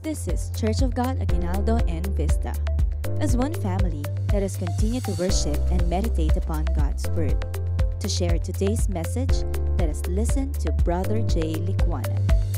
This is Church of God Aguinaldo and Vista. As one family, let us continue to worship and meditate upon God's Word. To share today's message, let us listen to Brother J. Licuanan.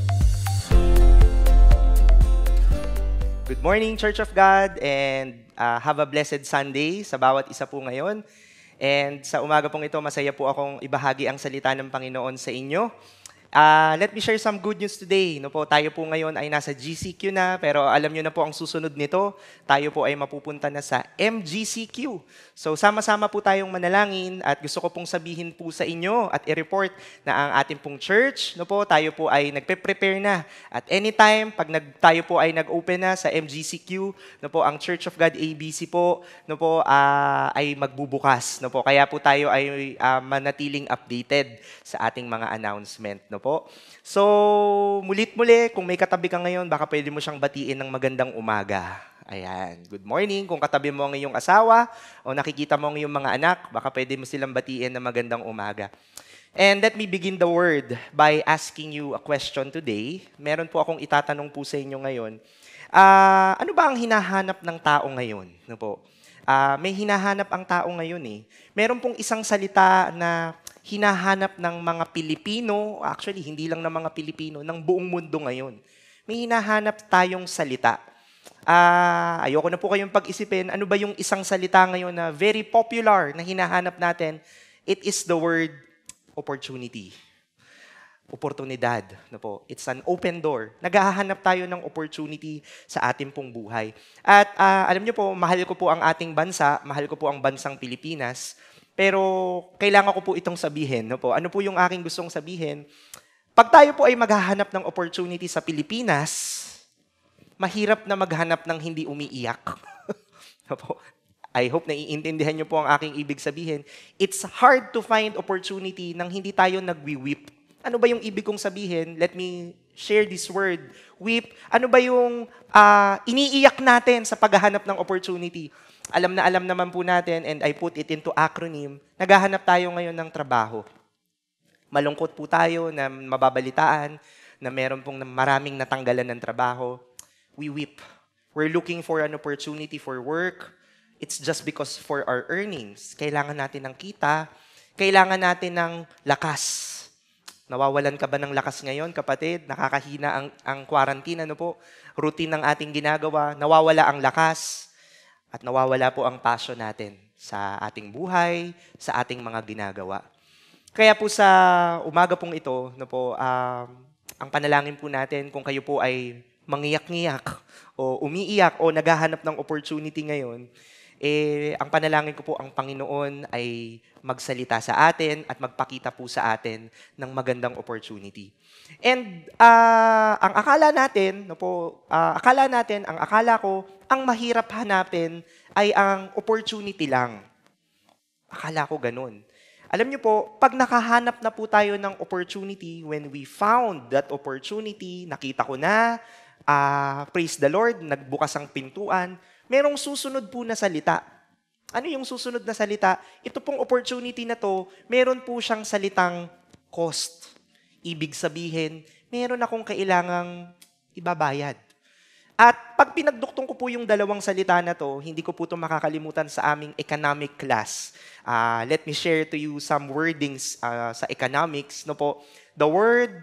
Good morning, Church of God, and have a blessed Sunday sa bawat isa po ngayon. And sa umaga pong ito, masaya po akong ibahagi ang salita ng Panginoon sa inyo. Let me share some good news today. No po, tayo po ngayon ay nasa GCQ na, pero alam nyo na po ang susunod nito. Tayo po ay mapupunta na sa MGCQ. So sama-sama po tayong manalangin at gusto ko pong sabihin po sa inyo at i-report na ang ating pong church, no po, tayo po ay nagpe-prepare na. At anytime, pag tayo po ay nag-open na sa MGCQ, no po, ang Church of God ABC po, no po, ay magbubukas. No po, kaya po tayo ay manatiling updated sa ating mga announcement. No po. So, mulit-muli, kung may katabi ka ngayon, baka pwede mo siyang batiin ng magandang umaga. Ayan. Good morning. Kung katabi mo ang iyong asawa o nakikita mo ang iyong mga anak, baka pwede mo silang batiin ng magandang umaga. And let me begin the word by asking you a question today. Meron po akong itatanong po sa inyo ngayon. Ano ba ang hinahanap ng tao ngayon? No po. May hinahanap ang tao ngayon eh. Meron pong isang salita na hinahanap ng mga Pilipino, actually hindi lang ng mga Pilipino, ng buong mundo ngayon. May hinahanap tayong salita. Ayoko na po kayong pag-isipin, ano ba yung isang salita ngayon na very popular na hinahanap natin? It is the word opportunity. Oportunidad. No po. It's an open door. Naghahanap tayo ng opportunity sa ating pong buhay. At alam niyo po, mahal ko po ang ating bansa, mahal ko po ang bansang Pilipinas, pero kailangan ko po itong sabihin. No po. Ano po yung aking gustong sabihin? Pag tayo po ay maghahanap ng opportunity sa Pilipinas, mahirap na maghanap ng hindi umiiyak. No po. I hope na iintindihan niyo po ang aking ibig sabihin. It's hard to find opportunity nang hindi tayo nagwi-weep. Ano ba yung ibig kong sabihin? Let me share this word. Weep. Ano ba yung iniiyak natin sa paghahanap ng opportunity? Alam na alam naman po natin, and I put it into acronym, naghahanap tayo ngayon ng trabaho. Malungkot po tayo na mababalitaan na meron pong maraming natanggalan ng trabaho. We weep. We're looking for an opportunity for work. It's just because for our earnings. Kailangan natin ng kita. Kailangan natin ng lakas. Nawawalan ka ba ng lakas ngayon, kapatid? Nakakahina ang quarantine, ano po? Routine ng ating ginagawa. Nawawala ang lakas. At nawawala po ang passion natin sa ating buhay, sa ating mga ginagawa. Kaya po sa umaga pong ito, no po, ang panalangin po natin, kung kayo po ay mangiyak-ngiyak o umiiyak o naghahanap ng opportunity ngayon, ang panalangin ko po, ang Panginoon ay magsalita sa atin at magpakita po sa atin ng magandang opportunity. And ang akala natin, no po, ang akala ko, ang mahirap hanapin ay ang opportunity lang. Akala ko ganun. Alam niyo po, pag nakahanap na po tayo ng opportunity, when we found that opportunity, nakita ko na, praise the Lord, nagbukas ang pintuan, merong susunod po na salita. Ano yung susunod na salita? Ito pong opportunity na to, meron po siyang salitang cost. Ibig sabihin, meron akong kailangang ibabayad. At pag pinagduktong ko po yung dalawang salita na to, hindi ko po ito makakalimutan sa aming economic class. Let me share to you some wordings sa economics. No po, the word,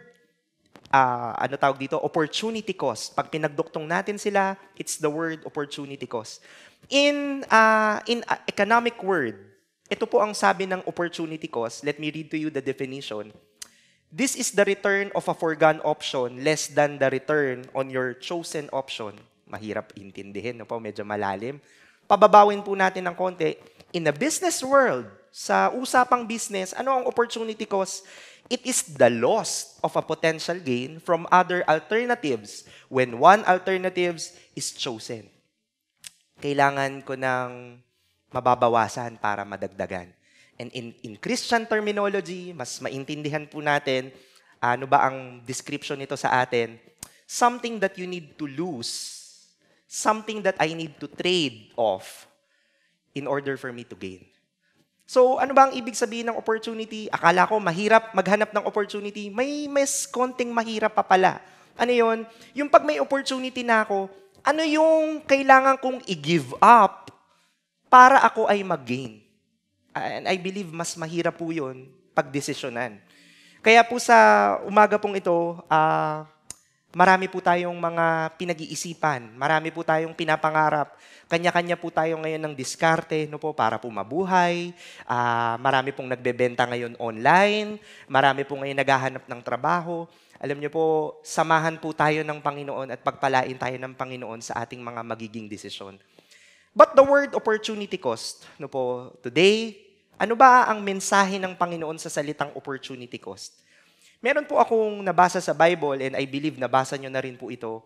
opportunity cost. Pag pinagduktong natin sila, it's the word opportunity cost. In economic word, ito po ang sabi ng opportunity cost. Let me read to you the definition. This is the return of a foregone option less than the return on your chosen option. Mahirap intindihin, no po? Medyo malalim. Pababawin po natin ng konti. In the business world, sa usapang business, ano ang opportunity cost? It is the loss of a potential gain from other alternatives when one alternative is chosen. Kailangan ko ng mababawasan para madagdagan. And in Christian terminology, mas maintindihan po natin, ano ba ang description nito sa atin? Something that you need to lose. Something that I need to trade off in order for me to gain. So, ano ba ang ibig sabihin ng opportunity? Akala ko mahirap maghanap ng opportunity. May mas konting mahirap pa pala. Ano yun? Yung pag may opportunity na ako, ano yung kailangan kong i-give up para ako ay mag-gain? And I believe mas mahirap po yun pagdesisyonan. Kaya po sa umaga pong ito, marami po tayong mga pinag-iisipan. Marami po tayong pinapangarap. Kanya-kanya po tayo ngayon ng diskarte para po mabuhay. Marami pong nagbebenta ngayon online. Marami po ngayon naghahanap ng trabaho. Alam niyo po, samahan po tayo ng Panginoon at pagpalain tayo ng Panginoon sa ating mga magiging desisyon. But the word opportunity cost, today, ano ba ang mensahe ng Panginoon sa salitang opportunity cost? Meron po akong nabasa sa Bible, and I believe nabasa nyo na rin po ito.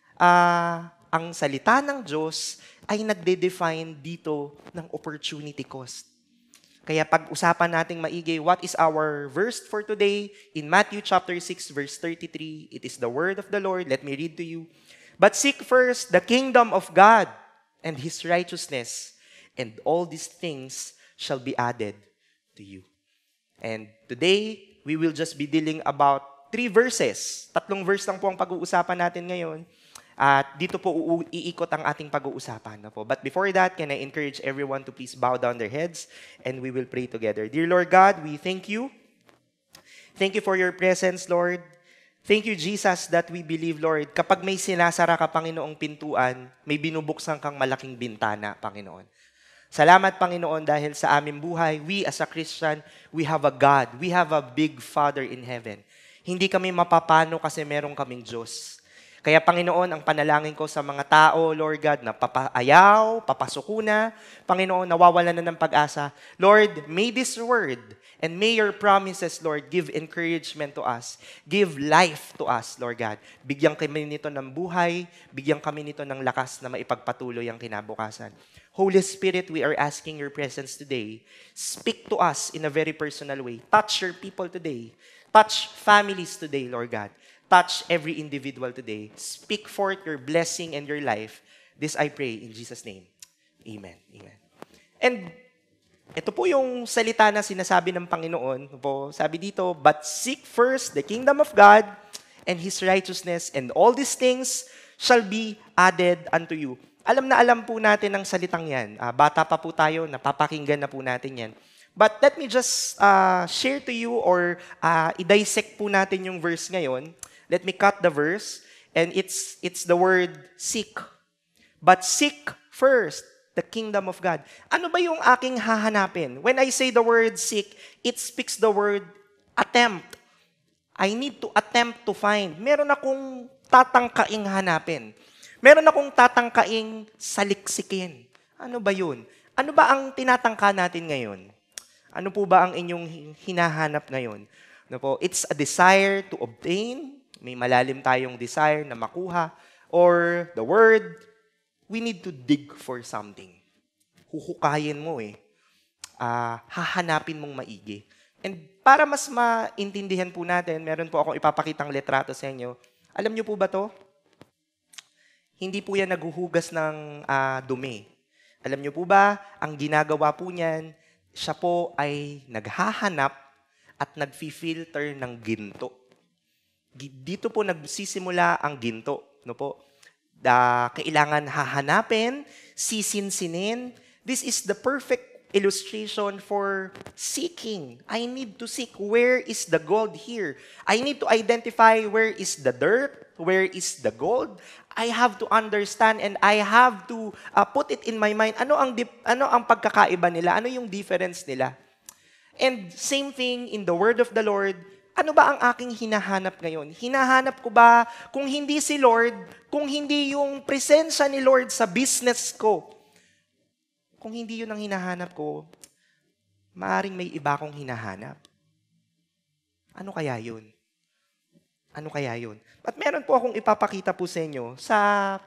Ang salita ng Diyos ay nagde-define dito ng opportunity cost. Kaya pag-usapan nating maigi, what is our verse for today? In Matthew chapter 6, verse 33, it is the word of the Lord. Let me read to you. But seek first the kingdom of God and His righteousness, and all these things shall be added to you. And today, we will just be dealing about 3 verses. 3 verse lang po ang pag-uusapan natin ngayon. At dito po iikot ang ating pag-uusapan. But before that, can I encourage everyone to please bow down their heads and we will pray together. Dear Lord God, we thank you. Thank you for your presence, Lord. Thank you, Jesus, that we believe, Lord, kapag may sinasara ka, Panginoong pintuan, may binubuksan kang malaking bintana, Panginoon. Salamat, Panginoon, dahil sa aming buhay, we as a Christian, we have a God. We have a big Father in heaven. Hindi kami mapapano kasi meron kaming Diyos. Kaya, Panginoon, ang panalangin ko sa mga tao, Lord God, na papaayaw, papasuko na, Panginoon, nawawalan na ng pag-asa. Lord, may this word and may your promises, Lord, give encouragement to us. Give life to us, Lord God. Bigyan kami nito ng buhay, bigyan kami nito ng lakas na maipagpatuloy ang kinabukasan. Holy Spirit, we are asking your presence today. Speak to us in a very personal way. Touch your people today. Touch families today, Lord God. Touch every individual today. Speak forth your blessing and your life. This I pray in Jesus' name. Amen. Amen. And ito po yung salita na sinasabi ng Panginoon. Sabi dito, but seek first the kingdom of God and His righteousness, and all these things shall be added unto you. Alam na alam po natin ang salitang yan. Bata pa po tayo, napapakinggan na po natin yan. But let me just share to you or i-dissect po natin yung verse ngayon. Let me cut the verse. And it's the word seek. But seek first the kingdom of God. Ano ba yung aking hahanapin? When I say the word seek, it speaks the word attempt. I need to attempt to find. Meron akong tatangkaing hanapin. Meron akong tatangkaing saliksikin. Ano ba yun? Ano ba ang tinatangka natin ngayon? Ano po ba ang inyong hinahanap ngayon? It's a desire to obtain. May malalim tayong desire na makuha. Or the word, we need to dig for something. Huhukayin mo hahanapin mong maigi. And para mas maintindihan po natin, meron po akong ipapakitang litrato sa inyo. Alam niyo po ba to? Hindi po yan naghuhugas ng dumi. Alam niyo po ba, ang ginagawa po niyan, siya po ay naghahanap at nagfi-filter ng ginto. Dito po nagsisimula ang ginto. Kailangan hahanapin, sisinsinin. This is the perfect illustration for seeking. I need to seek where is the gold here. I need to identify where is the dirt, where is the gold. I have to understand and I have to put it in my mind. Ano ang pagkakaiba nila? Ano yung difference nila? And same thing in the word of the Lord. Ano ba ang aking hinahanap ngayon? Hinahanap ko ba kung hindi si Lord, kung hindi yung presensya ni Lord sa business ko? Kung hindi yun ang hinahanap ko, maaring may iba akong hinahanap. Ano kaya yun? Ano kaya yun? At meron po akong ipapakita po sa inyo sa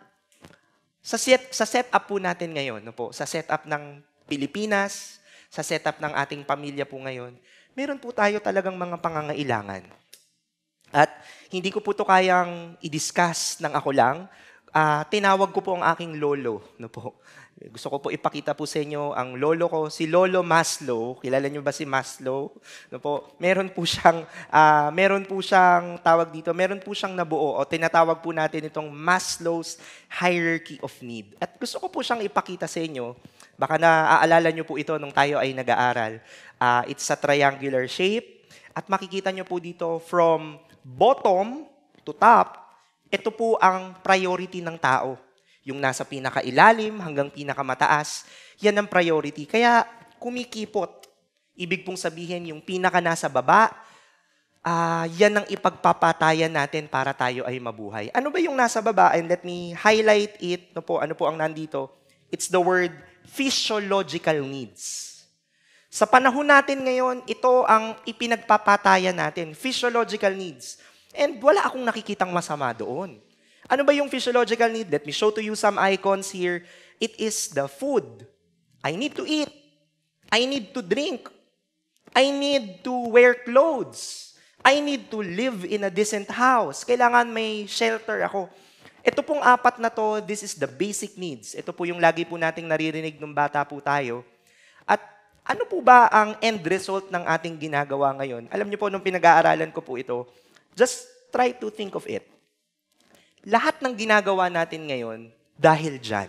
setup po natin ngayon. Sa setup ng Pilipinas, sa setup ng ating pamilya po ngayon, meron po tayo talagang mga pangangailangan. At hindi ko po ito kayang i-discuss ng ako lang. Tinawag ko po ang aking lolo. Gusto ko po ipakita po sa inyo ang lolo ko, si Lolo Maslow. Kilala niyo ba si Maslow? No po, meron po siyang tawag dito, meron po siyang nabuo o tinatawag po natin itong Maslow's Hierarchy of Need. At gusto ko po siyang ipakita sa inyo. Baka naaalala niyo po ito nung tayo ay nag-aaral. It's a triangular shape at makikita niyo po dito from bottom to top, ito po ang priority ng tao. Yung nasa pinakailalim hanggang pinakamataas, yan ang priority. Kaya kumikipot. Ibig pong sabihin, yung pinaka nasa baba, yan ang ipagpapatayan natin para tayo ay mabuhay. Ano ba yung nasa baba? And let me highlight it. Ano po ang nandito? It's the word physiological needs. Sa panahon natin ngayon, ito ang ipinagpapatayan natin, physiological needs. And wala akong nakikitang masama doon. Ano ba yung physiological need? Let me show to you some icons here. It is the food. I need to eat. I need to drink. I need to wear clothes. I need to live in a decent house. Kailangan may shelter ako. Ito pong apat na to, this is the basic needs. Ito po yung lagi po nating naririnig nung bata po tayo. At ano po ba ang end result ng ating ginagawa ngayon? Alam niyo po, nung pinag-aaralan ko po ito, just try to think of it. Lahat ng ginagawa natin ngayon, dahil dyan.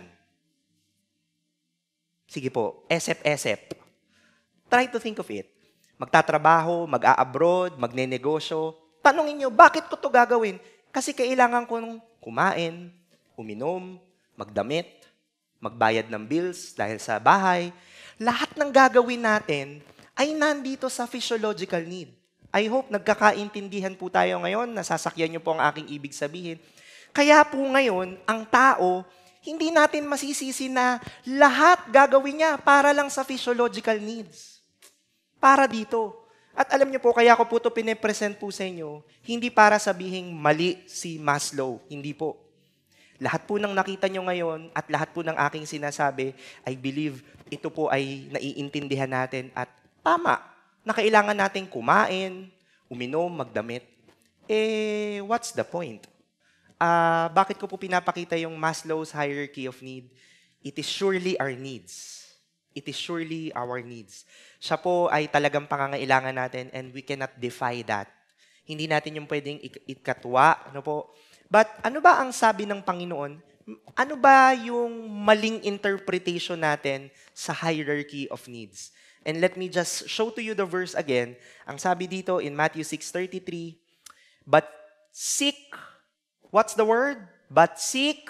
Sige po, esep-esep. Try to think of it. Magtatrabaho, mag-a-abroad, magne-negosyo. Tanungin nyo, bakit ko to gagawin? Kasi kailangan kong kumain, uminom, magdamit, magbayad ng bills dahil sa bahay. Lahat ng gagawin natin ay nandito sa physiological need. I hope nagkakaintindihan po tayo ngayon, nasasakyan nyo po ang aking ibig sabihin. Kaya po ngayon, ang tao, hindi natin masisisi na lahat gagawin niya para lang sa physiological needs. Para dito. At alam niyo po, kaya ko po ito pinipresent po sa inyo, hindi para sabihing mali si Maslow. Hindi po. Lahat po ng nakita nyo ngayon at lahat po ng aking sinasabi, I believe ito po ay naiintindihan natin at tama na kailangan natin kumain, uminom, magdamit. What's the point? Bakit ko po pinapakita yung Maslow's hierarchy of need? It is surely our needs. It is surely our needs. Siya po ay talagang pangangailangan natin and we cannot defy that. Hindi natin yung pwedeng ikatwa. Ano po? But ano ba ang sabi ng Panginoon? Ano ba yung maling interpretation natin sa hierarchy of needs? And let me just show to you the verse again. Ang sabi dito in Matthew 6:33, but seek. What's the word? But seek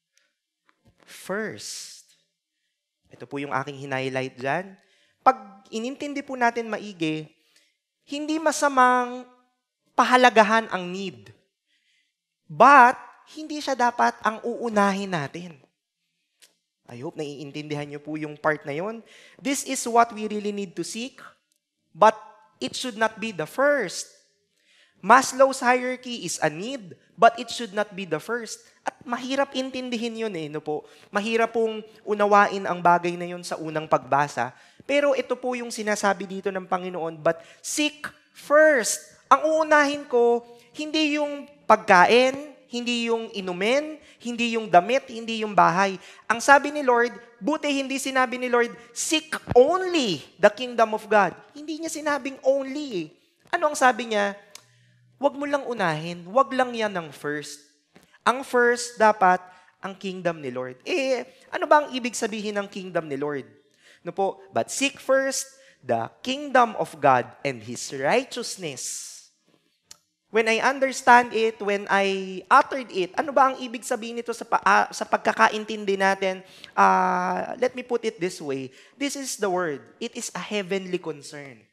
first. Ito po yung aking hinighlight dyan. Pag inintindi po natin maigi, hindi masamang pahalagahan ang need. But, hindi siya dapat ang uunahin natin. I hope naiintindihan niyo po yung part na yon. This is what we really need to seek, but it should not be the first. Maslow's hierarchy is a need, but it should not be the first. At mahirap intindihin yun no po. Mahirap pong unawain ang bagay na yun sa unang pagbasa. Pero ito po yung sinasabi dito ng Panginoon, but seek first. Ang uunahin ko, hindi yung pagkain, hindi yung inumin, hindi yung damit, hindi yung bahay. Ang sabi ni Lord, buti hindi sinabi ni Lord, seek only the kingdom of God. Hindi niya sinabing only. Ano ang sabi niya? Huwag mo lang unahin, huwag lang yan ang first. Ang first, dapat, ang kingdom ni Lord. Ano ba ang ibig sabihin ng kingdom ni Lord? No po, but seek first the kingdom of God and His righteousness. When I understand it, when I uttered it, ano ba ang ibig sabihin nito sa pagkakaintindi natin? Let me put it this way. This is the word. It is a heavenly concern.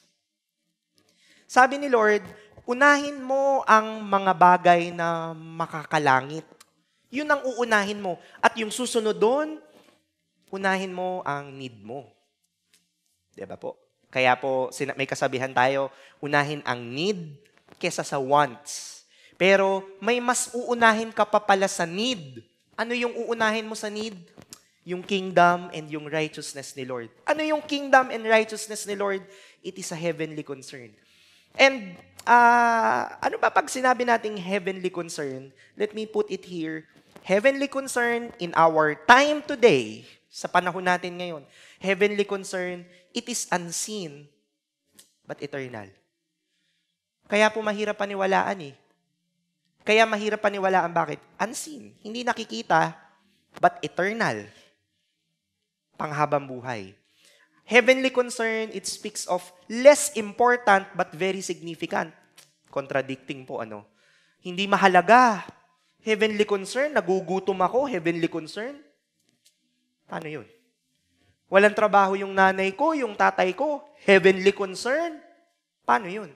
Sabi ni Lord, unahin mo ang mga bagay na makakalangit. Yun ang uunahin mo. At yung susunod doon, unahin mo ang need mo. Diba po? Kaya po, may kasabihan tayo, unahin ang need kesa sa wants. Pero may mas uunahin ka pa pala sa need. Ano yung uunahin mo sa need? Yung kingdom and yung righteousness ni Lord. Ano yung kingdom and righteousness ni Lord? It is a heavenly concern. And ano ba pag sinabi nating heavenly concern? Let me put it here. Heavenly concern in our time today, sa panahon natin ngayon. Heavenly concern, it is unseen, but eternal. Kaya po mahirap paniwalaan eh. Kaya mahirap paniwalaan bakit? Unseen. Hindi nakikita, but eternal. Panghabang buhay. Heavenly concern, it speaks of less important but very significant. Contradicting po ano. Hindi mahalaga. Heavenly concern, nagugutom ako, heavenly concern. Paano yun? Walang trabaho yung nanay ko, yung tatay ko, heavenly concern. Paano yun?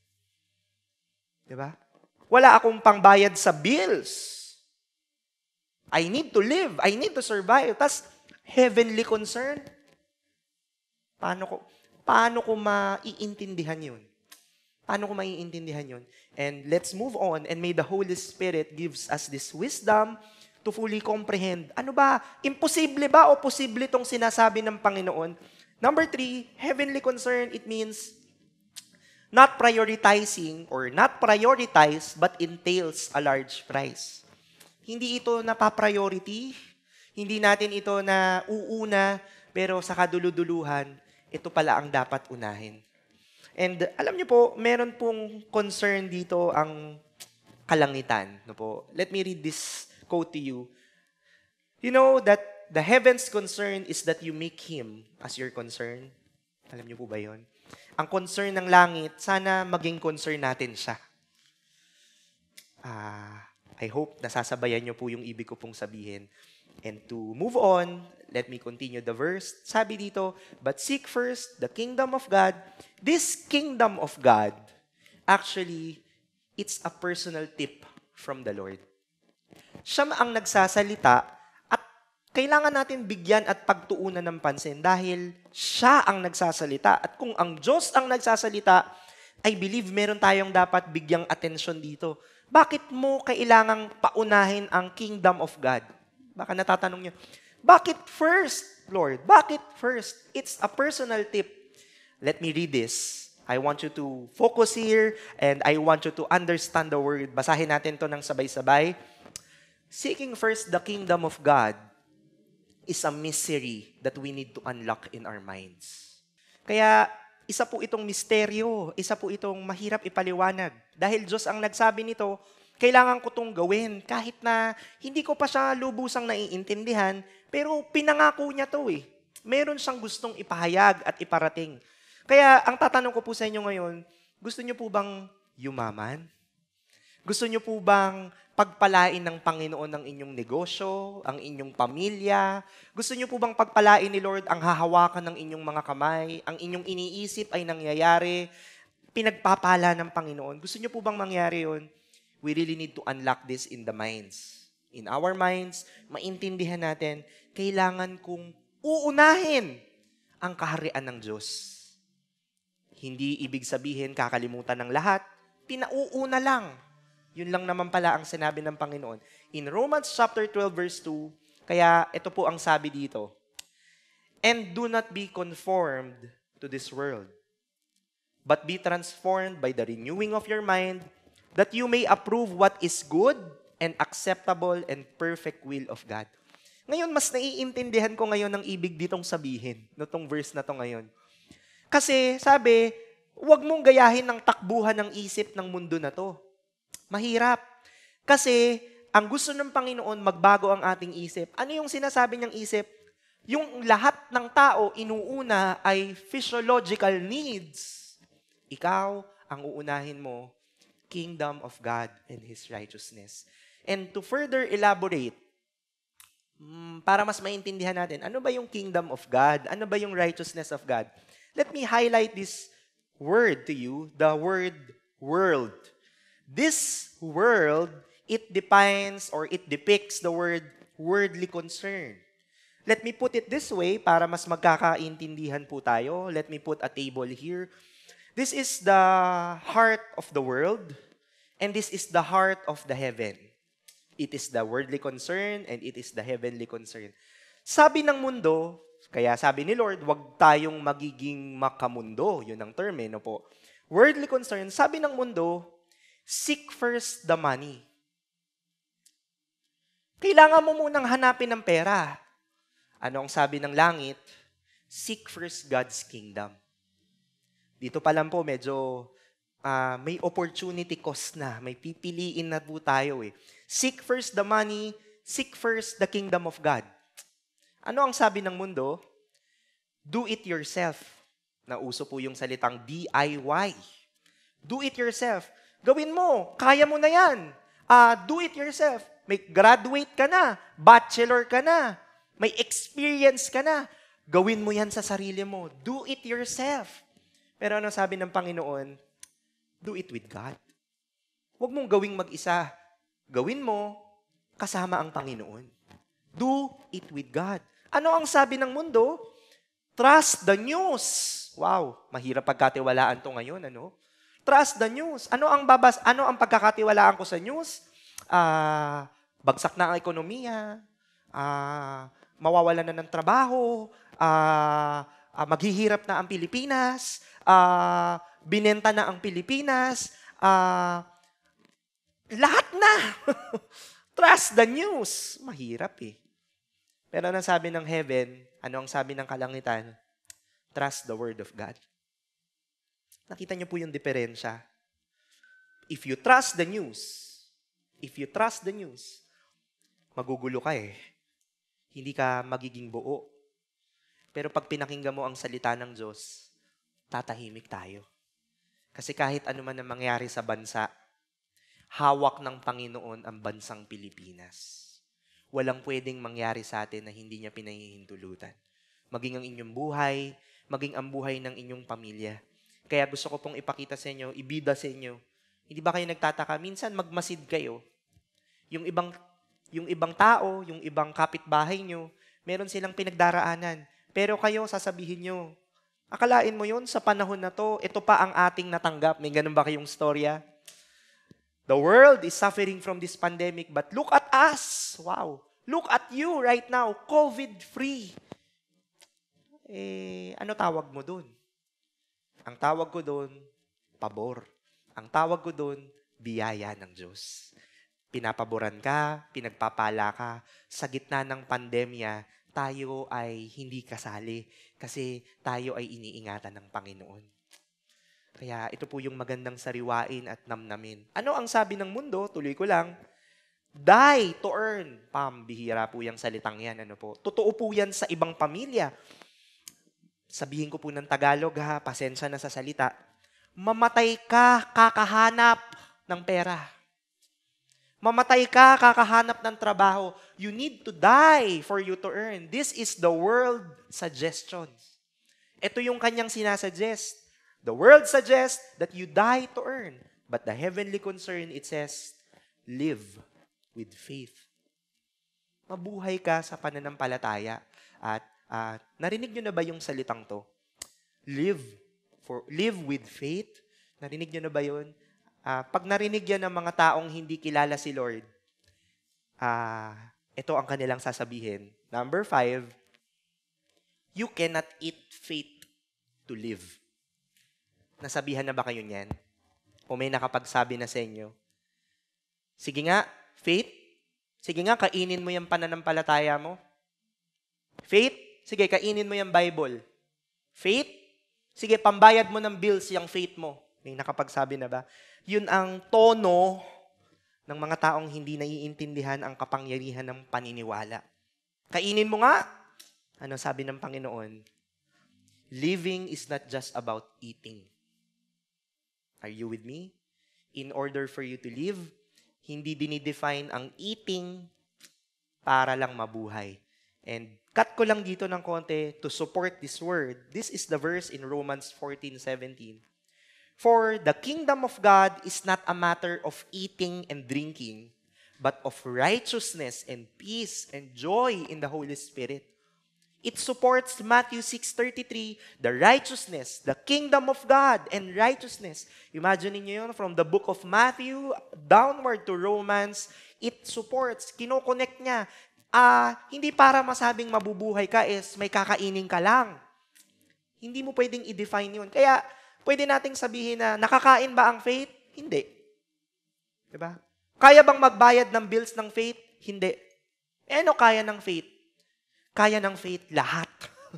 Diba? Wala akong pangbayad sa bills. I need to live. I need to survive. Tas, heavenly concern. Paano ko maiintindihan yun? Paano ko maiintindihan yun? And let's move on and may the Holy Spirit gives us this wisdom to fully comprehend. Ano ba? Imposible ba o posible itong sinasabi ng Panginoon? Number 3, heavenly concern, it means not prioritizing or not prioritize but entails a large price. Hindi ito napapriority, hindi natin ito na uuna, pero sa kaduluduluhan, ito pala ang dapat unahin. And alam niyo po, meron pong concern dito ang kalangitan. No po? Let me read this quote to you. You know that the heaven's concern is that you make Him as your concern. Alam niyo po ba yun? Ang concern ng langit, sana maging concern natin siya. I hope nasasabayan niyo po yung ibig ko pong sabihin. And to move on, let me continue the verse. Sabi dito, but seek first the kingdom of God. This kingdom of God, actually, it's a personal tip from the Lord. Siya ang nagsasalita at kailangan natin bigyan at pagtuunan ng pansin dahil siya ang nagsasalita. At kung ang Diyos ang nagsasalita, I believe meron tayong dapat bigyang atensyon dito. Bakit mo kailangang paunahin ang kingdom of God? Baka natatanong niyo, bakit first, Lord? Bakit first? It's a personal tip. Let me read this. I want you to focus here and I want you to understand the word. Basahin natin to ng sabay-sabay. Seeking first the kingdom of God is a mystery that we need to unlock in our minds. Kaya, isa po itong misteryo, isa po itong mahirap ipaliwanag. Dahil Diyos ang nagsabi nito, kailangan ko itong gawin. Kahit na hindi ko pa siya lubusang naiintindihan, pero pinangako niya to eh. Meron siyang gustong ipahayag at iparating. Kaya ang tatanong ko po sa inyo ngayon, gusto niyo po bang yumaman? Gusto niyo po bang pagpalain ng Panginoon ang inyong negosyo, ang inyong pamilya? Gusto niyo po bang pagpalain ni Lord ang hahawakan ng inyong mga kamay? Ang inyong iniisip ay nangyayari? Pinagpapala ng Panginoon. Gusto niyo po bang mangyari yun? We really need to unlock this in the minds. In our minds, maintindihan natin, kailangan kong uunahin ang kaharian ng Diyos. Hindi ibig sabihin kakalimutan ng lahat, pinauuna lang. Yun lang naman pala ang sinabi ng Panginoon. In Romans chapter 12 verse 2, kaya ito po ang sabi dito, and do not be conformed to this world, but be transformed by the renewing of your mind, that you may approve what is good and acceptable and perfect will of God. Ngayon, mas naiintindihan ko ngayon ang ibig ditong sabihin, nitong verse na to ngayon. Kasi, sabi, huwag mong gayahin ng takbuhan ng isip ng mundo na to. Mahirap. Kasi, ang gusto ng Panginoon, magbago ang ating isip. Ano yung sinasabi niyang isip? Yung lahat ng tao, inuuna ay physiological needs. Ikaw, ang uunahin mo, kingdom of God and His righteousness. And to further elaborate, para mas maintindihan natin, ano ba yung kingdom of God? Ano ba yung righteousness of God? Let me highlight this word to you, the word world. This world, it defines or it depicts the word worldly concern. Let me put it this way para mas magkakaintindihan po tayo. Let me put a table here. This is the heart of the world, and this is the heart of the heaven. It is the worldly concern, and it is the heavenly concern. Sabi ng mundo, kaya sabi ni Lord, wag tayong magiging makamundo. Yun ang term, no po. Worldly concern, sabi ng mundo, seek first the money. Kailangan mo munang hanapin ng pera. Ano ang sabi ng langit? Seek first God's kingdom. Dito pa lang po, medyo may opportunity cost na. May pipiliin na po tayo eh. Seek first the money, seek first the kingdom of God. Ano ang sabi ng mundo? Do it yourself. Nauso po yung salitang DIY. Do it yourself. Gawin mo. Kaya mo na yan. Do it yourself. May graduate ka na. Bachelor ka na. May experience ka na. Gawin mo yan sa sarili mo. Do it yourself. Pero ano sabi ng Panginoon? Do it with God. Huwag mong gawing mag-isa. Gawin mo kasama ang Panginoon. Do it with God. Ano ang sabi ng mundo? Trust the news. Wow, mahirap pagkatiwalaan to ngayon, ano? Trust the news. Ano ang pagkakatiwalaan ko sa news? Bagsak na ang ekonomiya, mawawalan na ng trabaho, maghihirap na ang Pilipinas, binenta na ang Pilipinas, lahat na. Trust the news. Mahirap eh. Pero ano sabi ng heaven? Ano ang sabi ng kalangitan? Trust the word of God. Nakita niyo po yung diferensya. If you trust the news, magugulo ka eh. Hindi ka magiging buo. Pero pag pinakinggan mo ang salita ng Diyos, tatahimik tayo. Kasi kahit ano man ang mangyari sa bansa, hawak ng Panginoon ang bansang Pilipinas. Walang pwedeng mangyari sa atin na hindi niya pinahihintulutan. Maging ang inyong buhay, maging ang buhay ng inyong pamilya. Kaya gusto ko pong ipakita sa inyo, ibida sa inyo. Hindi ba kayo nagtataka? Minsan magmasid kayo. Yung ibang tao, yung ibang kapitbahay nyo, meron silang pinagdaraanan. Pero kayo, sasabihin nyo, akalain mo yun, sa panahon na to, ito pa ang ating natanggap. May ganun ba kayong storya? The world is suffering from this pandemic, but look at us. Wow. Look at you right now, COVID-free. Ano tawag mo dun? Ang tawag ko dun, pabor. Ang tawag ko dun, biyaya ng Diyos. Pinapaboran ka, pinagpapala ka. Sa gitna ng pandemya, tayo ay hindi kasali kasi tayo ay iniingatan ng Panginoon. Kaya ito po yung magandang sariwain at namnamin. Ano ang sabi ng mundo? Tuloy ko lang. Die to earn. Bihira po yung salitang yan. Ano po? Totoo po yan sa ibang pamilya. Sabihin ko po ng Tagalog ha, pasensya na sa salita. Mamatay ka, kakahanap ng pera. Mamatay ka, kakahanap ng trabaho. You need to die for you to earn. This is the world suggestions. Ito yung kanyang sinasuggest. The world suggests that you die to earn. But the heavenly concern, it says, live with faith. Mabuhay ka sa pananampalataya. At narinig nyo na ba yung salitang to? Live with faith. Narinig nyo na ba yun? Pag narinig yan ng mga taong hindi kilala si Lord, ito ang kanilang sasabihin. Number 5, you cannot eat faith to live. Nasabihan na ba kayo niyan? O may nakapagsabi na sa inyo? Sige nga, faith. Sige nga, kainin mo yung pananampalataya mo. Faith. Sige, kainin mo yung Bible. Faith. Sige, pambayad mo ng bills yung faith mo. May nakapagsabi na ba? Yun ang tono ng mga taong hindi naiintindihan ang kapangyarihan ng paniniwala. Kainin mo nga. Ano sabi ng Panginoon? Living is not just about eating. Are you with me? In order for you to live, hindi dinidefine ang eating para lang mabuhay. And cut ko lang dito ng konti to support this word. This is the verse in Romans 14:17. For the kingdom of God is not a matter of eating and drinking, but of righteousness and peace and joy in the Holy Spirit. It supports Matthew 6:33, the righteousness, the kingdom of God and righteousness. Imagine niyo yun, from the book of Matthew downward to Romans, it supports, kinoconnect niya. Hindi para masabing mabubuhay ka is may kakainin ka lang. Hindi mo pwedeng i-define yun. Kaya, pwede nating sabihin na, nakakain ba ang faith? Hindi. Diba? Kaya bang magbayad ng bills ng faith? Hindi. Ano kaya ng faith? Kaya ng faith lahat.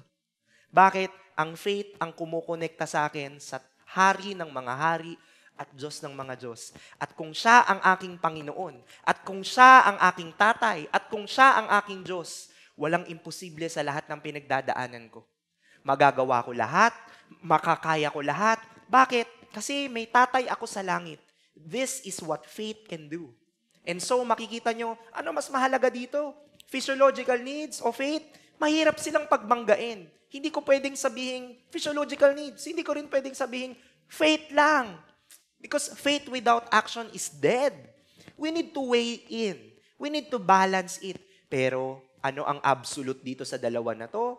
Bakit? Ang faith ang kumukonekta sa akin sa hari ng mga hari at Diyos ng mga Diyos. At kung siya ang aking Panginoon, at kung siya ang aking tatay, at kung siya ang aking Diyos, walang imposible sa lahat ng pinagdadaanan ko. Magagawa ko lahat, makakaya ko lahat. Bakit? Kasi may tatay ako sa langit. This is what faith can do. And so makikita nyo, ano mas mahalaga dito? Physiological needs o faith? Mahirap silang pagbanggain. Hindi ko pwedeng sabihin physiological needs. Hindi ko rin pwedeng sabihin faith lang. Because faith without action is dead. We need to weigh in. We need to balance it. Pero ano ang absolute dito sa dalawa na to?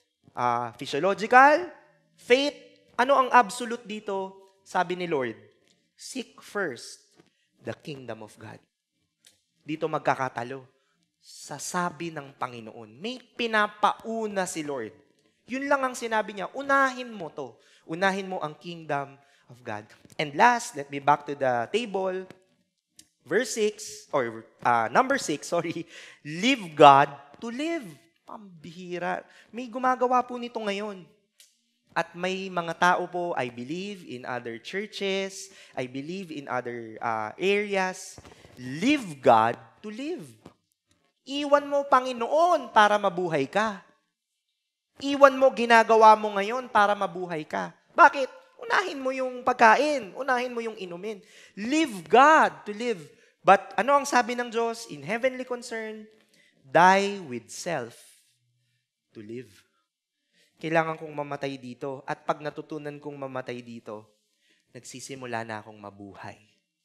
Physiological, faith. Ano ang absolute dito? Sabi ni Lord, seek first the kingdom of God. Dito magkakatalo. Sa sabi ng Panginoon, may pinapauna si Lord. Yun lang ang sinabi niya, unahin mo to. Unahin mo ang kingdom of God. And last, let me back to the table. Verse 6, or number 6, leave God to live. Pambihira. May gumagawa po nito ngayon. At may mga tao po, I believe, in other churches, I believe in other areas, leave God to live. Iwan mo Panginoon para mabuhay ka. Iwan mo ginagawa mo ngayon para mabuhay ka. Bakit? Unahin mo yung pagkain. Unahin mo yung inumin. Leave God to live. But ano ang sabi ng Diyos? In heavenly concern, die with self to live. Kailangan kong mamatay dito. At pag natutunan kong mamatay dito, nagsisimula na akong mabuhay.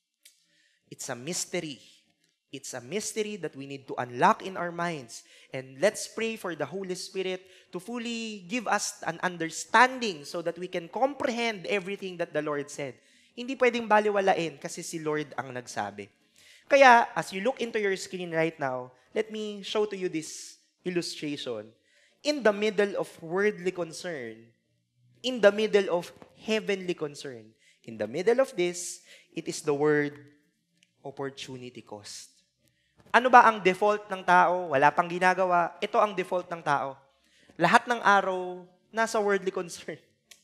It's a mystery. It's a mystery that we need to unlock in our minds. And let's pray for the Holy Spirit to fully give us an understanding so that we can comprehend everything that the Lord said. Hindi pwedeng baliwalain kasi si Lord ang nagsabi. Kaya, as you look into your screen right now, let me show to you this illustration. In the middle of worldly concern, in the middle of heavenly concern, in the middle of this, it is the word opportunity cost. Ano ba ang default ng tao? Wala pang ginagawa. Ito ang default ng tao. Lahat ng araw, nasa worldly concern.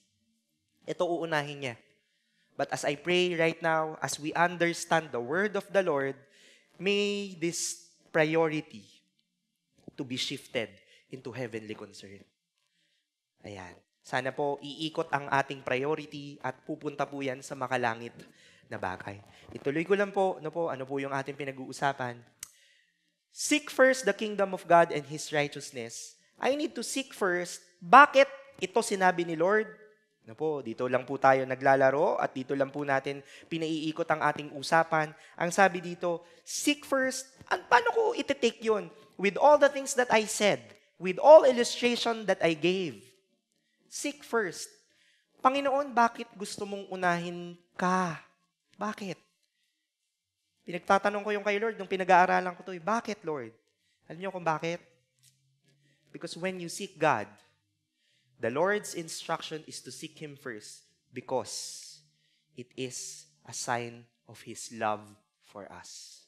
Ito uunahin niya. But as I pray right now, as we understand the word of the Lord, may this priority to be shifted into heavenly concern. Ayan. Sana po iikot ang ating priority at pupunta po yan sa makalangit na bagay. Ituloy ko lang po, ano po yung ating pinag-uusapan. Seek first the kingdom of God and His righteousness. I need to seek first. Bakit ito sinabi ni Lord? Dito lang po tayo naglalaro at dito lang po natin pinaiikot ang ating usapan. Ang sabi dito, seek first. Paano ko iti-take yun? With all the things that I said, with all illustration that I gave, seek first. Panginoon, bakit gusto mong unahin ka? Bakit? Pinagtatanong ko yung kay Lord nung pinag-aaralan ko to, bakit Lord? Alam niyo kung bakit? Because when you seek God, the Lord's instruction is to seek Him first because it is a sign of His love for us.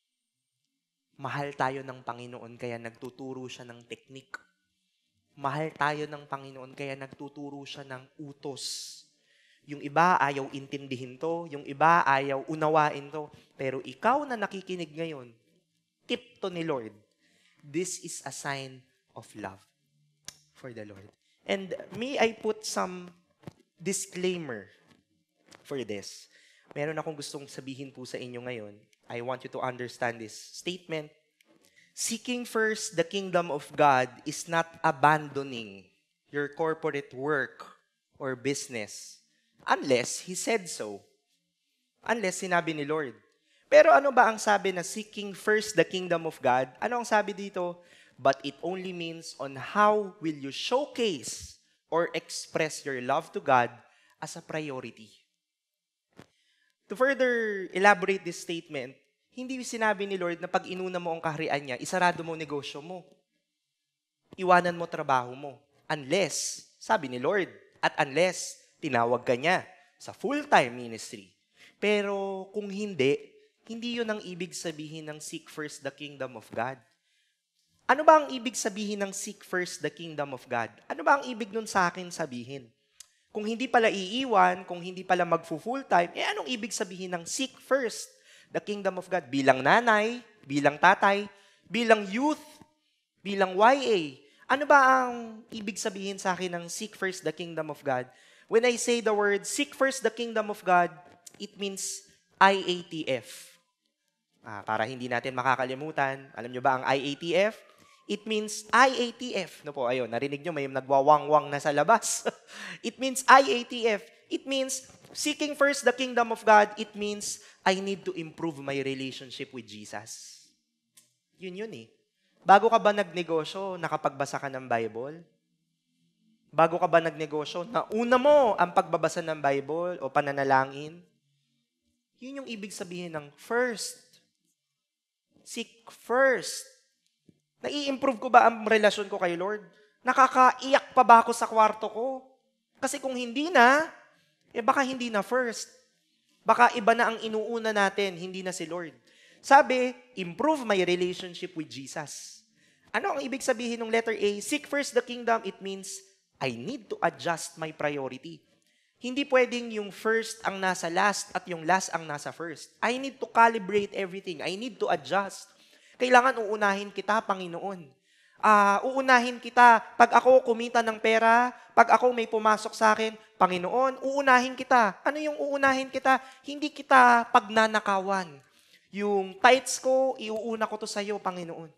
Mahal tayo ng Panginoon kaya nagtuturo siya ng teknik. Mahal tayo ng Panginoon kaya nagtuturo siya ng utos. Yung iba ayaw intindihin to, yung iba ayaw unawain to. Pero ikaw na nakikinig ngayon, tip to ni Lord. This is a sign of love for the Lord. And may I put some disclaimer for this. Meron akong gustong sabihin po sa inyo ngayon. I want you to understand this statement. Seeking first the kingdom of God is not abandoning your corporate work or business. Unless He said so. Unless sinabi ni Lord. Pero ano ba ang sabi na seeking first the kingdom of God? Ano ang sabi dito? But it only means on how will you showcase or express your love to God as a priority. To further elaborate this statement, hindi sinabi ni Lord na pag inuna mo ang kaharian niya, isarado mo negosyo mo. Iwanan mo trabaho mo. Unless, sabi ni Lord, at unless tinawag ka niya sa full-time ministry. Pero kung hindi yun ang ibig sabihin ng seek first the kingdom of God. Ano ba ang ibig sabihin ng seek first the kingdom of God? Ano ba ang ibig nun sa akin sabihin? Kung hindi pala iiwan, kung hindi pala mag-full time, anong ibig sabihin ng seek first the kingdom of God? Bilang nanay, bilang tatay, bilang youth, bilang YA. Ano ba ang ibig sabihin sa akin ng seek first the kingdom of God? When I say the word seek first the kingdom of God, it means IATF. Para hindi natin makakalimutan, alam nyo ba ang IATF? It means IATF. No po, ayun, narinig nyo, may nagwawang-wang na sa labas. It means IATF. It means seeking first the kingdom of God. It means I need to improve my relationship with Jesus. Yun eh. Bago ka ba nagnegosyo, nakapagbasa ka ng Bible? Bago ka ba nagnegosyo, nauna mo ang pagbabasa ng Bible o pananalangin? Yun yung ibig sabihin ng first. Seek first. Nai-improve ko ba ang relasyon ko kay Lord? Nakakaiyak pa ba ako sa kwarto ko? Kasi kung hindi na, baka hindi na first. Baka iba na ang inuuna natin, hindi na si Lord. Sabi, improve my relationship with Jesus. Ano ang ibig sabihin ng letter A? Seek first the kingdom, it means I need to adjust my priority. Hindi pwedeng yung first ang nasa last at yung last ang nasa first. I need to calibrate everything. I need to adjust. Kailangan uunahin kita, Panginoon. Uunahin kita. Pag ako kumita ng pera, pag ako may pumasok sa akin, Panginoon, uunahin kita. Ano yung uunahin kita? Hindi kita pagnanakawan. Yung tithes ko, iuuna ko to sa iyo, Panginoon.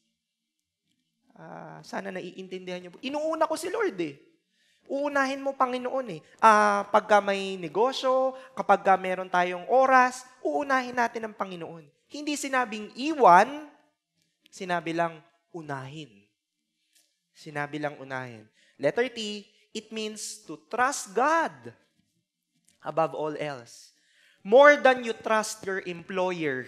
Sana naiintindihan niyo po. Inuuna ko si Lord eh. Uunahin mo, Panginoon eh. Pagka may negosyo, kapag meron tayong oras, uunahin natin ang Panginoon. Hindi sinabing iwan, sinabi lang unahin. Sinabi lang unahin. Letter T, it means to trust God above all else. More than you trust your employer,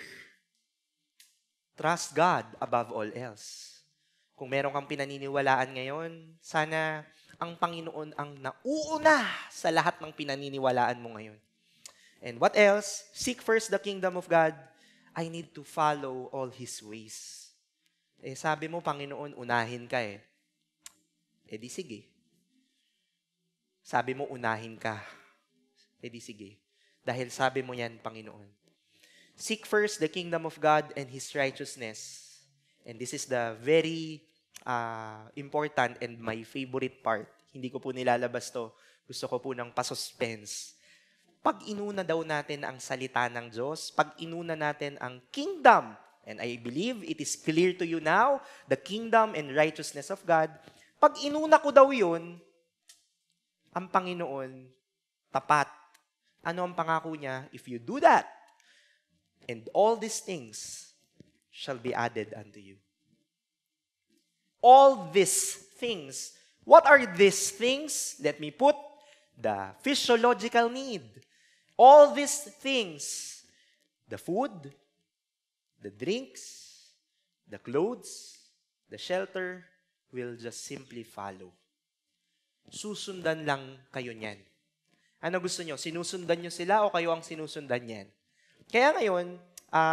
trust God above all else. Kung meron kang pinaniniwalaan ngayon, sana ang Panginoon ang nauuna sa lahat ng pinaniniwalaan mo ngayon. And what else? Seek first the kingdom of God. I need to follow all His ways. Sabi mo, Panginoon, unahin ka eh. Di sige. Sabi mo, unahin ka. Di sige. Dahil sabi mo yan, Panginoon. Seek first the kingdom of God and His righteousness. And this is the very important and my favorite part. Hindi ko po nilalabas to. Gusto ko po ng pasuspense. Pag inuna daw natin ang salita ng Diyos, pag inuna natin ang kingdom, and I believe it is clear to you now, the kingdom and righteousness of God, pag inuna ko daw yun, ang Panginoon, tapat. Ano ang pangako niya? If you do that, and all these things shall be added unto you. All these things. What are these things? Let me put the physiological need. All these things, the food, the drinks, the clothes, the shelter, will just simply follow. Susundan lang kayo niyan. Ano gusto nyo? Sinusundan nyo sila o kayo ang sinusundan niyan? Kaya ngayon,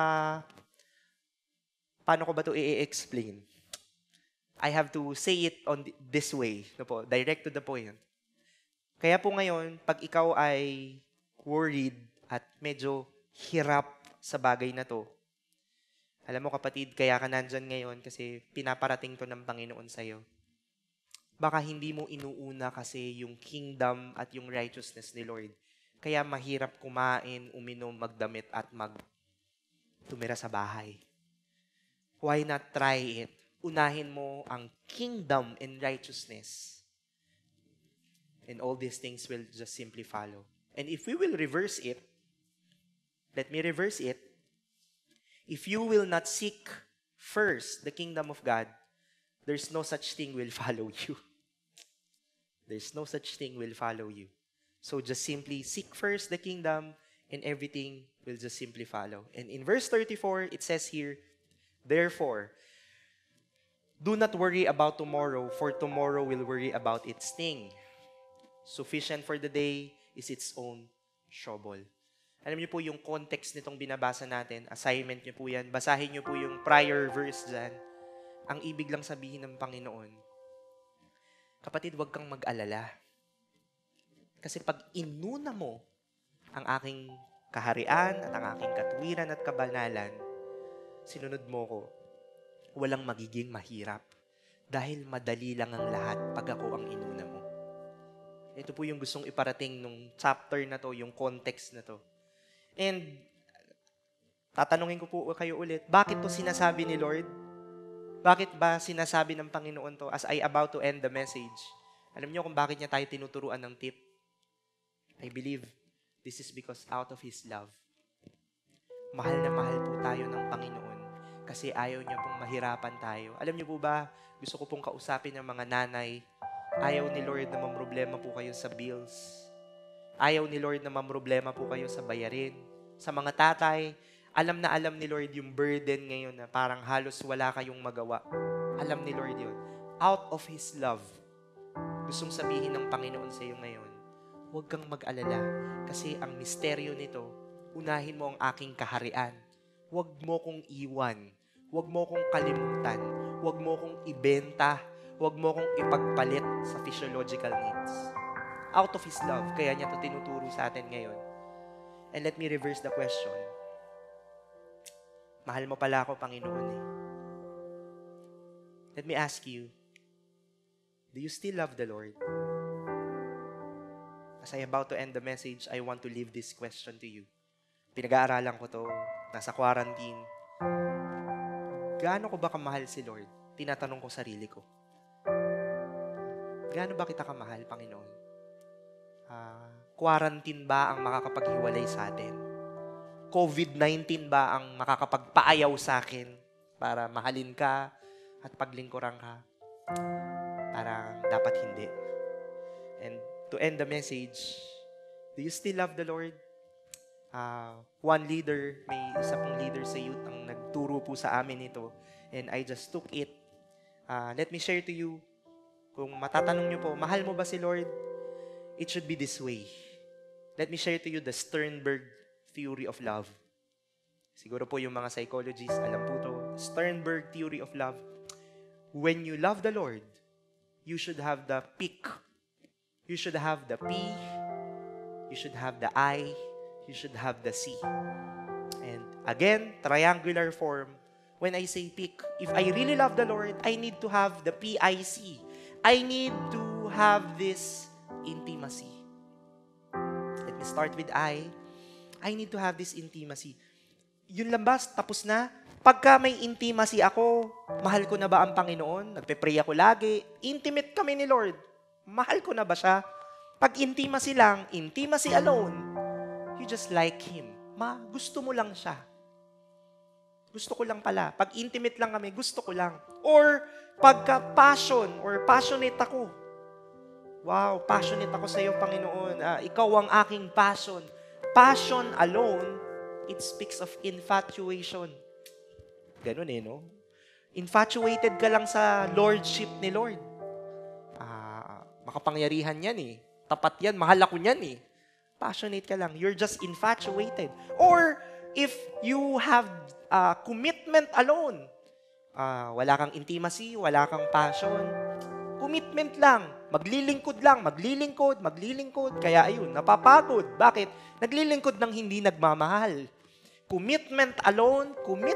paano ko ba ito i-explain? I have to say it on this way. No po, direct to the point. Kaya po ngayon, pag ikaw ay worried at medyo hirap sa bagay na to, alam mo kapatid, kaya ka nandyan ngayon kasi pinaparating to ng Panginoon sa'yo. Baka hindi mo inuuna kasi yung kingdom at yung righteousness ni Lord. Kaya mahirap kumain, uminom, magdamit at tumira sa bahay. Why not try it? Unahin mo ang kingdom and righteousness. And all these things will just simply follow. And if we will reverse it, let me reverse it. If you will not seek first the kingdom of God, there's no such thing will follow you. There's no such thing will follow you. So just simply seek first the kingdom and everything will just simply follow. And in verse 34, it says here, therefore, do not worry about tomorrow, for tomorrow will worry about its thing. Sufficient for the day is its own trouble. Alam niyo po yung context nitong binabasa natin, assignment niyo po yan. Basahin niyo po yung prior verse dyan. ang ibig lang sabihin ng Panginoon, kapatid, huwag kang mag-alala. Kasi pag inuna mo ang aking kaharian at ang aking katwiran at kabanalan, sinunod mo ko, walang magiging mahirap. Dahil madali lang ang lahat pag ako ang inuna mo. Ito po yung gustong iparating nung chapter na to, yung context na to. And tatanungin ko po kayo ulit, bakit to sinasabi ni Lord? Bakit ba sinasabi ng Panginoon to as I about to end the message? Alam niyo kung bakit niya tayo tinuturuan ng tip? I believe this is because out of His love. Mahal na mahal po tayo ng Panginoon kasi ayaw niya pong mahirapan tayo. Alam niyo po ba, gusto ko pong kausapin ng mga nanay, ayaw ni Lord na mamroblema po kayo sa bills. Ayaw ni Lord na mamroblema po kayo sa bayarin. Sa mga tatay, alam na alam ni Lord yung burden ngayon na parang halos wala kayong magawa. Alam ni Lord yun. Out of His love, gustong sabihin ng Panginoon sa iyo ngayon, huwag kang mag-alala kasi ang misteryo nito, unahin mo ang aking kaharian. Huwag mo kong iwan. Huwag mo kong kalimutan. Huwag mo kong ibenta. Huwag mo kong ipagpalit sa physiological needs. Out of His love, kaya niya ito tinuturo sa atin ngayon. And let me reverse the question. Mahal mo pala ako, Panginoon eh. Let me ask you, do you still love the Lord? As I about to end the message, I want to leave this question to you. Pinag-aaralan ko to, nasa quarantine. Gaano ko ba kamahal si Lord? Tinatanong ko sarili ko. Gaano ba kita kamahal, Panginoon? Quarantine ba ang makakapaghiwalay sa atin? COVID-19 ba ang makakapagpaayaw sa akin para mahalin ka at paglingkuran ka? Parang dapat hindi. And to end the message, do you still love the Lord? One leader, may isa pong leader sa youth ang nagturo po sa amin ito. And I just took it. Let me share to you. Kung matatanong niyo po, mahal mo ba si Lord? It should be this way. Let me share to you the Sternberg theory of love. Siguro po yung mga psychologists, alam po to. Sternberg theory of love. When you love the Lord, you should have the peak. You should have the P. You should have the I. You should have the C. And again, triangular form. When I say peak, if I really love the Lord, I need to have the PIC. I need to have this intimacy. Let me start with I. I need to have this intimacy. Yun lang ba? Tapos na? Pagka may intimacy ako, mahal ko na ba ang Panginoon? Nagpe-pray ako lagi. Intimate kami ni Lord. Mahal ko na ba siya? Pag intimacy lang, intimacy alone, you just like Him. Gusto mo lang siya. Gusto ko lang pala. Pag intimate lang kami, gusto ko lang. Or pagka passion or passionate ako. Wow, passionate ako sa iyo, Panginoon. Ikaw ang aking passion. Passion alone, it speaks of infatuation. Ganun no? Infatuated ka lang sa lordship ni Lord. Makapangyarihan yan Tapat yan, mahal ako yan Passionate ka lang. You're just infatuated. Or, if you have commitment alone, wala kang intimacy, wala kang passion, commitment lang, maglilingkod lang, maglilingkod. Kaya ayun, napapagod. Bakit? Naglilingkod ng hindi nagmamahal. Commitment alone,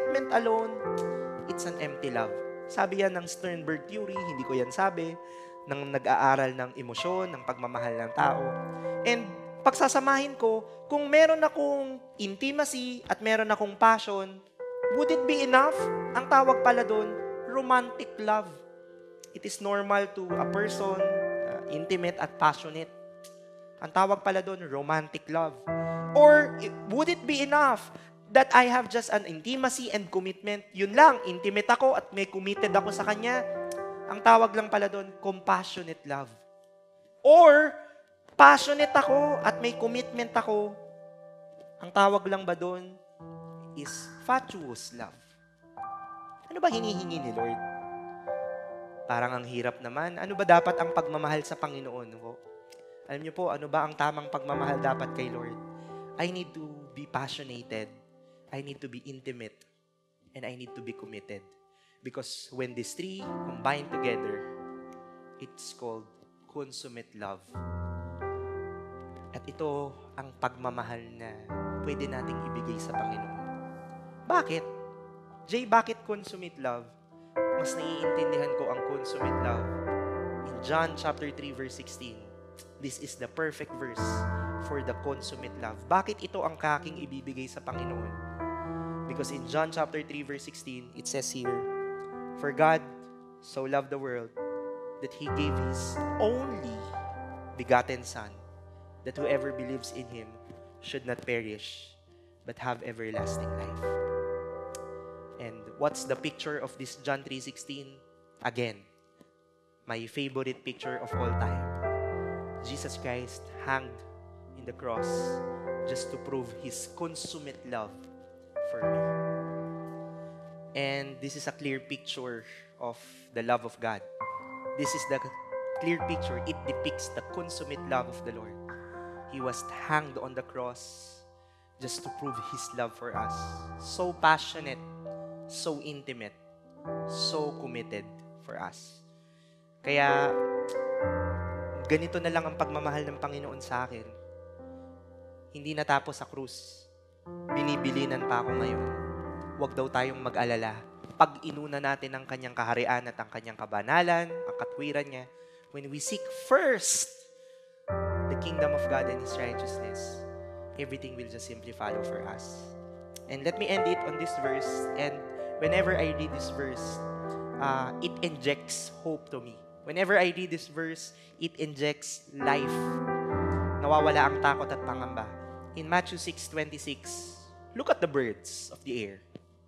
it's an empty love. Sabi yan ng Sternberg theory, hindi ko yan sabi, ng nag-aaral ng emosyon, ng pagmamahal ng tao. And pagsasamahin ko, kung meron akong intimacy at meron akong passion, would it be enough? Ang tawag pala doon, romantic love. It is normal to a person, intimate at passionate. Ang tawag pala doon, romantic love. Or would it be enough that I have just an intimacy and commitment? Yun lang, intimate ako at may committed ako sa Kanya. Ang tawag lang pala doon, compassionate love. Or, passionate ako at may commitment ako. Ang tawag lang ba doon is fatuous love. Ano ba hinihingi ni Lord? Parang ang hirap naman. Ano ba dapat ang pagmamahal sa Panginoon? Alam niyo po, ano ba ang tamang pagmamahal dapat kay Lord? I need to be passionated. I need to be intimate. And I need to be committed. Because when these three combine together, it's called consummate love. At ito ang pagmamahal na pwede nating ibigay sa Panginoon. Bakit? Jay, bakit consummate love? Mas naiintindihan ko ang consummate love in John chapter 3 verse 16. This is the perfect verse for the consummate love. Bakit ito ang kaking ibibigay sa Panginoon? Because in John chapter 3 verse 16, it says here, "For God so loved the world that He gave His only begotten Son, that whoever believes in Him should not perish, but have everlasting life." And what's the picture of this John 3:16? Again, my favorite picture of all time. Jesus Christ hanged in the cross just to prove His consummate love for me. And this is a clear picture of the love of God. This is the clear picture. It depicts the consummate love of the Lord. He was hanged on the cross just to prove His love for us. So passionate, so intimate, so committed for us. Kaya, ganito na lang ang pagmamahal ng Panginoon sa akin. Hindi natapos sa krus. Binibilinan pa ako ngayon. Huwag daw tayong mag-alala. Pag inuna natin ang Kanyang kaharian at ang Kanyang kabanalan, ang katwiran niya, when we seek first the kingdom of God and His righteousness, everything will just simply follow for us. And let me end it on this verse. And whenever I read this verse, it injects hope to me. Whenever I read this verse, it injects life. Nawawala ang takot at pangamba. In Matthew 6:26, look at the birds of the air.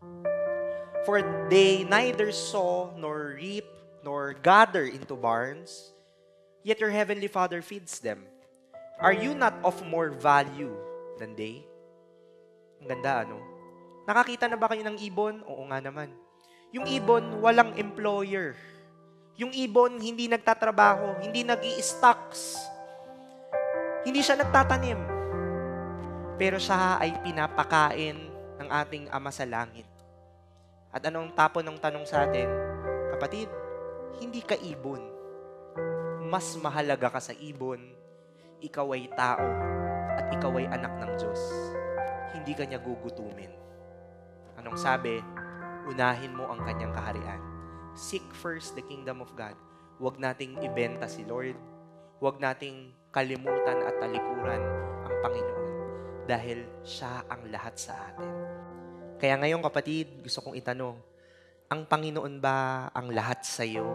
For they neither sow, nor reap, nor gather into barns, yet your heavenly Father feeds them. Are you not of more value than they? Ang ganda, ano? Nakakita na ba kayo ng ibon? Oo nga naman. Yung ibon, walang employer. Yung ibon, hindi nagtatrabaho, hindi nag-i-stocks. Hindi siya nagtatanim. Pero siya ay pinapakain ng ating Ama sa langit. At anong tapo ng tanong sa atin? Kapatid, hindi ka ibon. Mas mahalaga ka sa ibon. Ikaw ay tao at ikaw ay anak ng Diyos. Hindi ka niya gugutumin. Anong sabi? Unahin mo ang Kanyang kaharian. Seek first the kingdom of God. Huwag nating ibenta si Lord. Huwag nating kalimutan at talikuran ang Panginoon dahil siya ang lahat sa atin. Kaya ngayon kapatid, gusto kong itanong, ang Panginoon ba ang lahat sa iyo?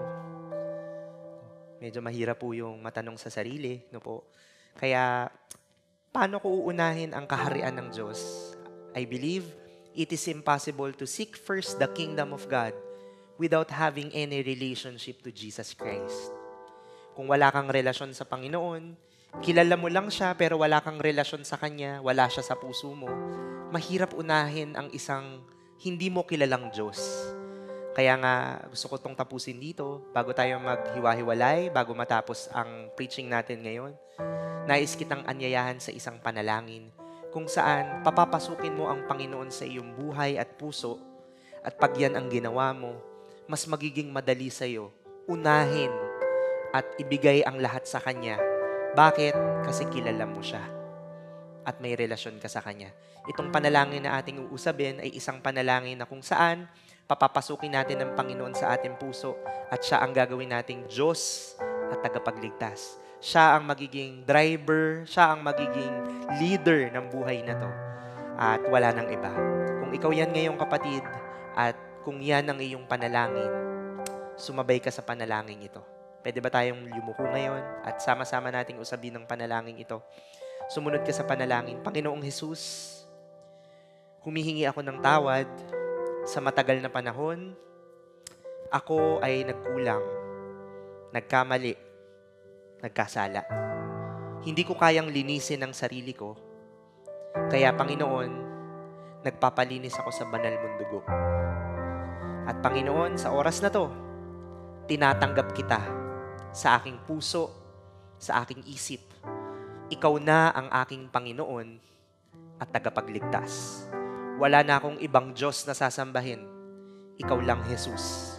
Medyo mahirap po yung matanong sa sarili, no po? Kaya, paano ko uunahin ang kaharian ng Diyos? I believe it is impossible to seek first the kingdom of God without having any relationship to Jesus Christ. Kung wala kang relasyon sa Panginoon, kilala mo lang siya pero wala kang relasyon sa Kanya, wala siya sa puso mo, mahirap unahin ang isang hindi mo kilalang Diyos. Kaya nga, gusto ko itong tapusin dito, bago tayo maghiwa-hiwalay, bago matapos ang preaching natin ngayon, nais kitang anyayahan sa isang panalangin kung saan papapasukin mo ang Panginoon sa iyong buhay at puso at pag yan ang ginawa mo, mas magiging madali sa iyo unahin at ibigay ang lahat sa Kanya. Bakit? Kasi kilala mo siya at may relasyon ka sa Kanya. Itong panalangin na ating uusabin ay isang panalangin na kung saan papapasukin natin ang Panginoon sa ating puso at siya ang gagawin nating Diyos at tagapagligtas. Siya ang magiging driver, siya ang magiging leader ng buhay na to. At wala nang iba. Kung ikaw yan ngayong kapatid at kung yan ang iyong panalangin, sumabay ka sa panalangin ito. Pwede ba tayong yumuko ngayon at sama-sama nating usabin ng panalangin ito? Sumunod ka sa panalangin. Panginoong Jesus, humihingi ako ng tawad sa matagal na panahon. Ako ay nagkulang, nagkamali, nagkasala. Hindi ko kayang linisin ang sarili ko. Kaya Panginoon, nagpapalinis ako sa banal mong dugo. At Panginoon, sa oras na to, tinatanggap kita sa aking puso, sa aking isip. Ikaw na ang aking Panginoon at tagapagligtas. Wala na akong ibang Diyos na sasambahin. Ikaw lang, Jesus.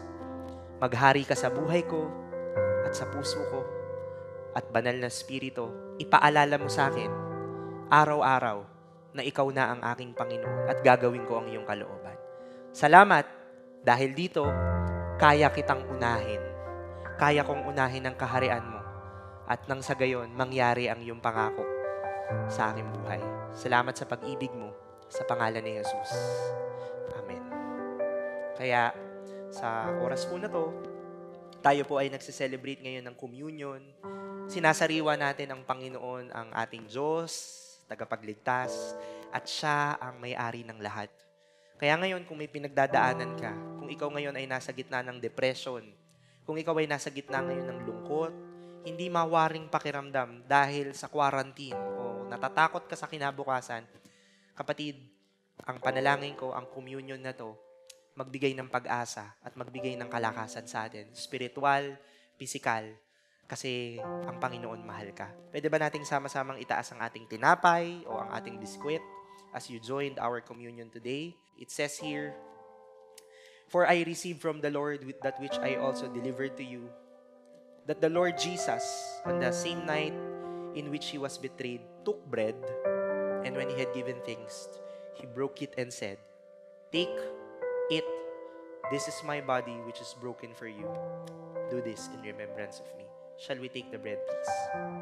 Maghari ka sa buhay ko at sa puso ko. At banal na Espiritu, ipaalala mo sa akin, araw-araw, na ikaw na ang aking Panginoon at gagawin ko ang iyong kalooban. Salamat dahil dito, kaya kitang unahin. Kaya kong unahin ang kaharian mo. At nang sa gayon, mangyari ang iyong pangako sa aking buhay. Salamat sa pag-ibig mo sa pangalan ni Jesus. Amen. Kaya sa oras po na to, tayo po ay nagsiselebrate ngayon ng communion. Sinasariwa natin ang Panginoon, ang ating Diyos, tagapagligtas, at siya ang may-ari ng lahat. Kaya ngayon, kung may pinagdadaanan ka, kung ikaw ngayon ay nasa gitna ng depression, kung ikaw ay nasa gitna ngayon ng lungkot, hindi mawaring pakiramdam dahil sa quarantine o natatakot ka sa kinabukasan, kapatid, ang panalangin ko, ang communion na to, magbigay ng pag-asa at magbigay ng kalakasan sa atin. Spiritual, physical, kasi ang Panginoon mahal ka. Pwede ba nating sama-samang itaas ang ating tinapay o ang ating biskwit as you joined our communion today? It says here, "For I received from the Lord with that which I also delivered to you, that the Lord Jesus, on the same night in which he was betrayed, took bread, and when he had given thanks, he broke it and said, 'Take, eat, this is my body which is broken for you. Do this in remembrance of me.'" Shall we take the bread, please?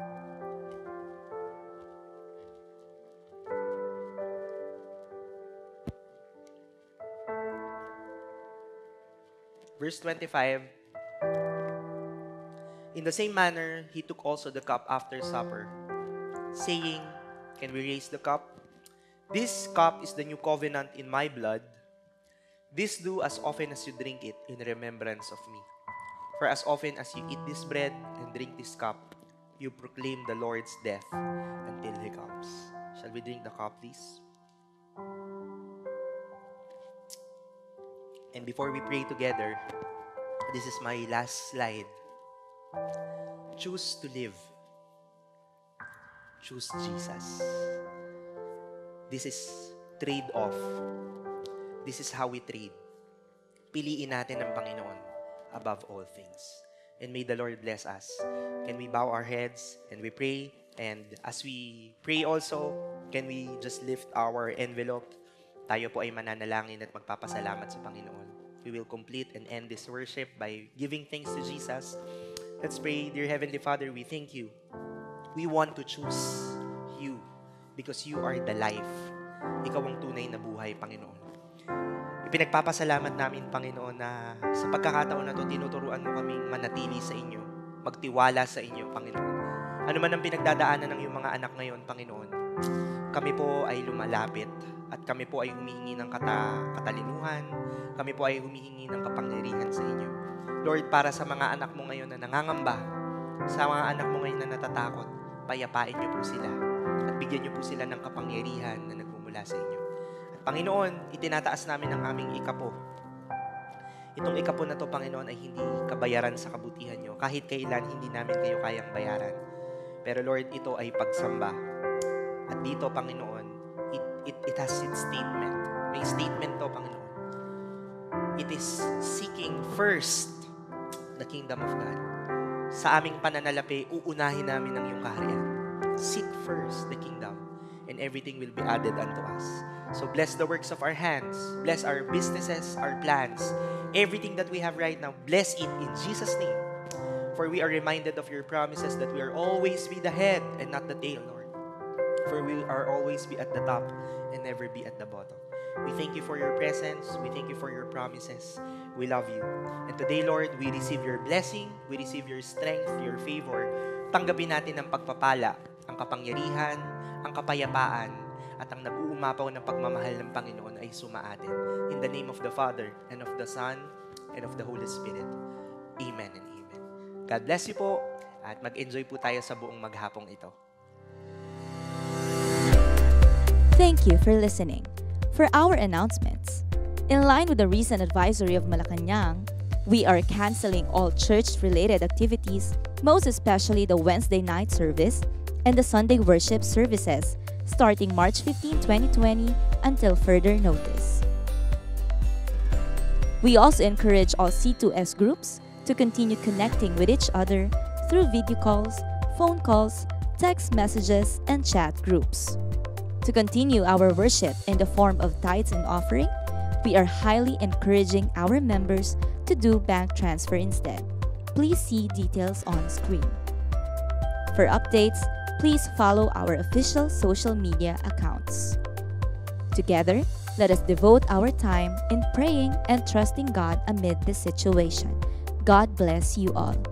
Verse 25, "In the same manner, he took also the cup after supper, saying," can we raise the cup? "This cup is the new covenant in my blood. This do as often as you drink it in remembrance of me. For as often as you eat this bread and drink this cup, you proclaim the Lord's death until he comes." Shall we drink the cup, please? And before we pray together, this is my last slide. Choose to live. Choose Jesus. This is trade-off. This is how we trade. Piliin natin ang Panginoon above all things. And may the Lord bless us. Can we bow our heads and we pray? And as we pray also, can we just lift our envelope? Tayo po ay mananalangin at magpapasalamat sa Panginoon. We will complete and end this worship by giving thanks to Jesus. Let's pray. Dear Heavenly Father, we thank you. We want to choose you because you are the life. Ikaw ang tunay na buhay, Panginoon. Ipinagpapasalamat namin, Panginoon, na sa pagkakataon na ito, tinuturuan mo kaming manatili sa inyo, magtiwala sa inyo, Panginoon. Ano man ang pinagdadaanan ng iyong mga anak ngayon, Panginoon, kami po ay lumalapit at kami po ay humihingi ng katalinuhan, kami po ay humihingi ng kapangyarihan sa inyo. Lord, para sa mga anak mo ngayon na nangangamba, sa mga anak mo ngayon na natatakot, payapain niyo po sila at bigyan niyo po sila ng kapangyarihan na nagmumula sa inyo. Panginoon, itinataas namin ang aming ikapo. Itong ikapo na to, Panginoon, ay hindi kabayaran sa kabutihan nyo. Kahit kailan, hindi namin kayo kayang bayaran. Pero Lord, ito ay pagsamba. At dito, Panginoon, it has its statement. May statement to, Panginoon. It is seeking first the kingdom of God. Sa aming pananalapi, uunahin namin ang iyong kaharian. Seek first the kingdom, and everything will be added unto us. So bless the works of our hands. Bless our businesses, our plans. Everything that we have right now, bless it in Jesus' name. For we are reminded of your promises that we are always be the head and not the tail, Lord. For we are always be at the top and never be at the bottom. We thank you for your presence. We thank you for your promises. We love you. And today, Lord, we receive your blessing. We receive your strength, your favor. Tanggapin natin ang pagpapala, ang kapangyarihan, ang kapayapaan, at ang nag-uumapaw ng pagmamahal ng Panginoon ay sumaatin. In the name of the Father, and of the Son, and of the Holy Spirit. Amen and amen. God bless you po, at mag-enjoy po tayo sa buong maghapong ito. Thank you for listening. For our announcements, in line with the recent advisory of Malacanang, we are canceling all church-related activities, most especially the Wednesday night service and the Sunday worship services, starting March 15, 2020 until further notice. We also encourage all C2S groups to continue connecting with each other through video calls, phone calls, text messages, and chat groups. To continue our worship in the form of tithes and offering, we are highly encouraging our members to do bank transfer instead. Please see details on screen. For updates, please follow our official social media accounts. Together, let us devote our time in praying and trusting God amid this situation. God bless you all.